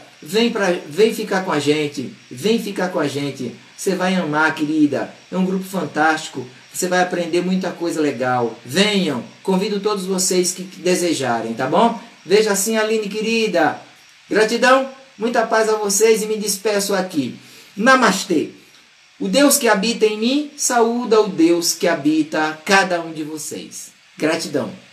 vem ficar com a gente. Vem ficar com a gente. Você vai amar, querida. É um grupo fantástico. Você vai aprender muita coisa legal. Venham. Convido todos vocês que desejarem, tá bom? Veja assim, Aline, querida. Gratidão, muita paz a vocês e me despeço aqui. Namastê. O Deus que habita em mim, saúda o Deus que habita cada um de vocês. Gratidão.